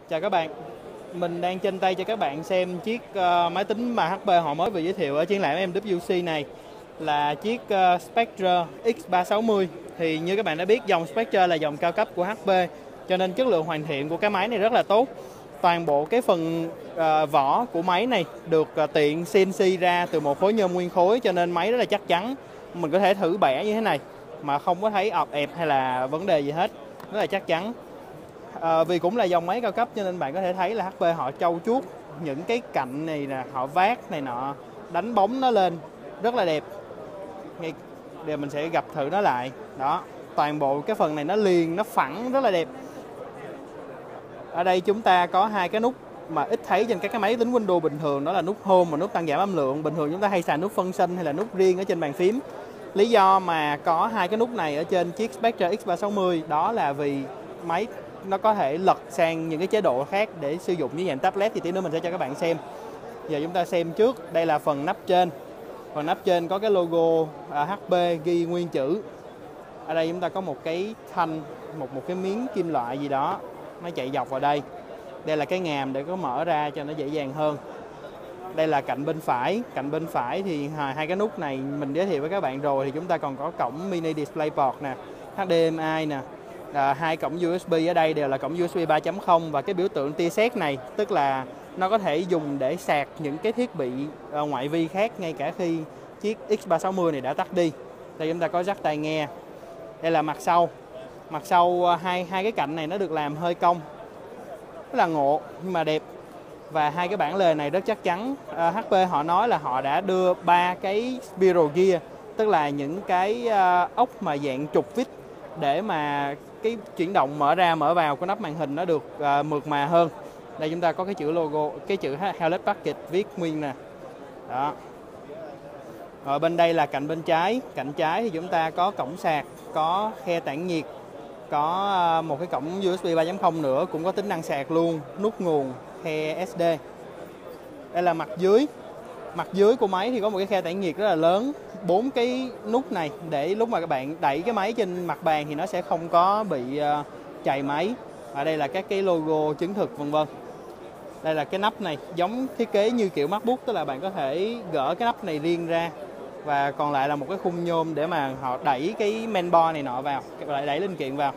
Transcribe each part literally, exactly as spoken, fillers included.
Chào các bạn, mình đang trên tay cho các bạn xem chiếc uh, máy tính mà hát pê họ mới vừa giới thiệu ở triển lãm em vê kép này, là chiếc uh, Spectre X ba sáu mươi. Thì như các bạn đã biết, dòng Spectre là dòng cao cấp của hát pê, cho nên chất lượng hoàn thiện của cái máy này rất là tốt. Toàn bộ cái phần uh, vỏ của máy này được uh, tiện xê en xê ra từ một khối nhôm nguyên khối, cho nên máy rất là chắc chắn. Mình có thể thử bẻ như thế này mà không có thấy ọp ẹp hay là vấn đề gì hết, rất là chắc chắn. À, vì cũng là dòng máy cao cấp cho nên bạn có thể thấy là hát pê họ trau chuốt những cái cạnh này nè, họ vát này nọ, đánh bóng nó lên rất là đẹp. Ngay để mình sẽ gặp thử nó lại. Đó, toàn bộ cái phần này nó liền, nó phẳng rất là đẹp. Ở đây chúng ta có hai cái nút mà ít thấy trên các cái máy tính Windows bình thường, đó là nút Home và nút tăng giảm âm lượng. Bình thường chúng ta hay xài nút Function hay là nút riêng ở trên bàn phím. Lý do mà có hai cái nút này ở trên chiếc Spectre X ba sáu mươi đó là vì máy nó có thể lật sang những cái chế độ khác để sử dụng như dạng tablet, thì tí nữa mình sẽ cho các bạn xem. Giờ chúng ta xem trước, đây là phần nắp trên. Phần nắp trên có cái logo hát pê ghi nguyên chữ. Ở đây chúng ta có một cái thanh, một một cái miếng kim loại gì đó nó chạy dọc vào đây. Đây là cái ngàm để có mở ra cho nó dễ dàng hơn. Đây là cạnh bên phải, cạnh bên phải thì hai cái nút này mình giới thiệu với các bạn rồi, thì chúng ta còn có cổng mini DisplayPort nè, hát đê em i nè. À, hai cổng u ét bê ở đây đều là cổng u ét bê ba chấm không, và cái biểu tượng tia sét này tức là nó có thể dùng để sạc những cái thiết bị uh, ngoại vi khác ngay cả khi chiếc X ba sáu mươi này đã tắt đi. Đây chúng ta có jack tai nghe. Đây là mặt sau. Mặt sau uh, hai hai cái cạnh này nó được làm hơi cong, rất là ngộ nhưng mà đẹp. Và hai cái bản lề này rất chắc chắn. uh, hát pê họ nói là họ đã đưa ba cái spiral gear, tức là những cái uh, ốc mà dạng trục vít, để mà cái chuyển động mở ra mở vào của nắp màn hình nó được uh, mượt mà hơn. Đây chúng ta có cái chữ logo, cái chữ Hewlett-Packard viết nguyên nè. Đó. Ở bên đây là cạnh bên trái. Cạnh trái thì chúng ta có cổng sạc, có khe tản nhiệt, có uh, một cái cổng u ét bê ba chấm không nữa, cũng có tính năng sạc luôn, nút nguồn, khe ét đê. Đây là mặt dưới. Mặt dưới của máy thì có một cái khe tản nhiệt rất là lớn, bốn cái nút này để lúc mà các bạn đẩy cái máy trên mặt bàn thì nó sẽ không có bị uh, chày máy. Ở đây là các cái logo chứng thực vân vân. Đây là cái nắp này giống thiết kế như kiểu MacBook, tức là bạn có thể gỡ cái nắp này riêng ra, và còn lại là một cái khung nhôm để mà họ đẩy cái mainboard này nọ vào, lại đẩy linh kiện vào.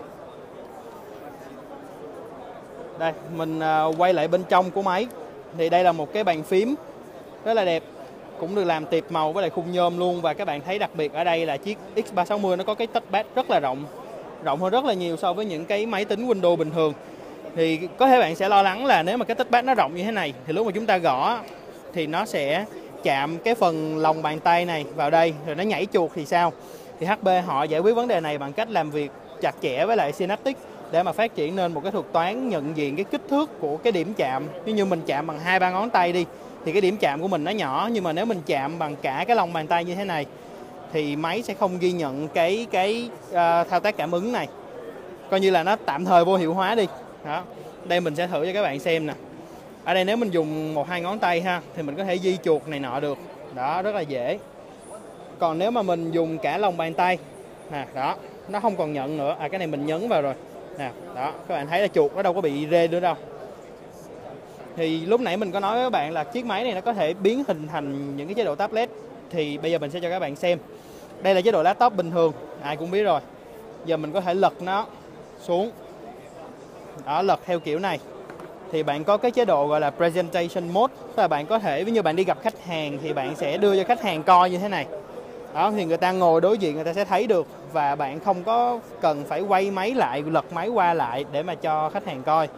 Đây mình uh, quay lại bên trong của máy, thì đây là một cái bàn phím rất là đẹp, cũng được làm tiệp màu với lại khung nhôm luôn. Và các bạn thấy đặc biệt ở đây là chiếc X ba sáu mươi nó có cái touchpad rất là rộng, rộng hơn rất là nhiều so với những cái máy tính Windows bình thường. Thì có thể bạn sẽ lo lắng là nếu mà cái touchpad nó rộng như thế này thì lúc mà chúng ta gõ thì nó sẽ chạm cái phần lòng bàn tay này vào đây rồi nó nhảy chuột thì sao. Thì hát pê họ giải quyết vấn đề này bằng cách làm việc chặt chẽ với lại Synaptics để mà phát triển nên một cái thuật toán nhận diện cái kích thước của cái điểm chạm. Nếu như mình chạm bằng hai ba ngón tay đi thì cái điểm chạm của mình nó nhỏ, nhưng mà nếu mình chạm bằng cả cái lòng bàn tay như thế này thì máy sẽ không ghi nhận cái cái uh, thao tác cảm ứng này, coi như là nó tạm thời vô hiệu hóa đi. Đó. Đây mình sẽ thử cho các bạn xem nè. Ở đây nếu mình dùng một hai ngón tay ha thì mình có thể di chuột này nọ được. Đó, rất là dễ. Còn nếu mà mình dùng cả lòng bàn tay nè, đó, nó không còn nhận nữa. À, cái này mình nhấn vào rồi nè, đó, các bạn thấy là chuột nó đâu có bị rê nữa đâu. Thì lúc nãy mình có nói với các bạn là chiếc máy này nó có thể biến hình thành những cái chế độ tablet, thì bây giờ mình sẽ cho các bạn xem. Đây là chế độ laptop bình thường, ai cũng biết rồi. Giờ mình có thể lật nó xuống. Đó, lật theo kiểu này. Thì bạn có cái chế độ gọi là presentation mode, tức là bạn có thể, ví như bạn đi gặp khách hàng thì bạn sẽ đưa cho khách hàng coi như thế này. Đó, thì người ta ngồi đối diện người ta sẽ thấy được, và bạn không có cần phải quay máy lại, lật máy qua lại để mà cho khách hàng coi.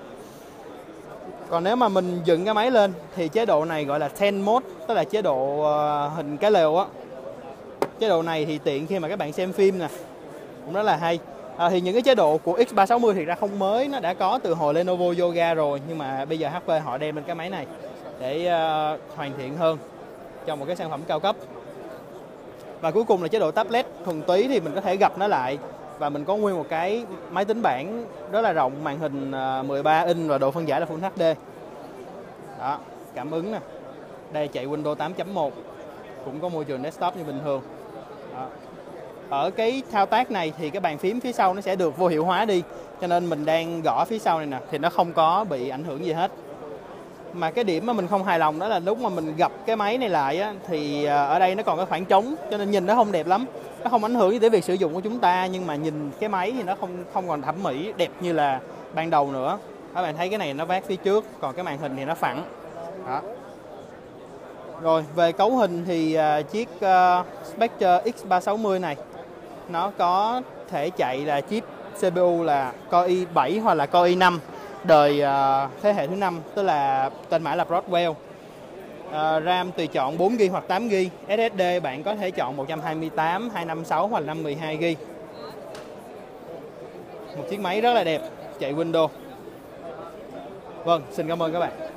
Còn nếu mà mình dựng cái máy lên thì chế độ này gọi là tent mode, tức là chế độ uh, hình cái lều á. Chế độ này thì tiện khi mà các bạn xem phim nè, cũng rất là hay. À, thì những cái chế độ của X ba sáu mươi thì ra không mới, nó đã có từ hồi Lenovo Yoga rồi, nhưng mà bây giờ hát pê họ đem lên cái máy này để uh, hoàn thiện hơn cho một cái sản phẩm cao cấp. Và cuối cùng là chế độ tablet thuần túy, thì mình có thể gập nó lại và mình có nguyên một cái máy tính bảng rất là rộng, màn hình mười ba inch và độ phân giải là Full hát đê. Đó, cảm ứng nè. Đây chạy Windows tám chấm một, cũng có môi trường desktop như bình thường. Đó. ở cái thao tác này thì cái bàn phím phía sau nó sẽ được vô hiệu hóa đi, cho nên mình đang gõ phía sau này nè thì nó không có bị ảnh hưởng gì hết. Mà cái điểm mà mình không hài lòng đó là lúc mà mình gập cái máy này lại á, thì ở đây nó còn cái khoảng trống, cho nên nhìn nó không đẹp lắm. Nó không ảnh hưởng gì tới việc sử dụng của chúng ta, nhưng mà nhìn cái máy thì nó không không còn thẩm mỹ đẹp như là ban đầu nữa. Các bạn thấy cái này nó vát phía trước, còn cái màn hình thì nó phẳng. Đó. Rồi về cấu hình thì uh, chiếc uh, Spectre X ba sáu mươi này nó có thể chạy là chip xê pê u là Core i bảy hoặc là Core i năm đời uh, thế hệ thứ năm, tức là tên mã là Broadwell. Uh, RAM tùy chọn bốn gi ga bai hoặc tám gi ga bai, ét ét đê bạn có thể chọn một trăm hai mươi tám, hai trăm năm mươi sáu hoặc là năm trăm mười hai gi ga bai. Một chiếc máy rất là đẹp, chạy Windows. Vâng, xin cảm ơn các bạn.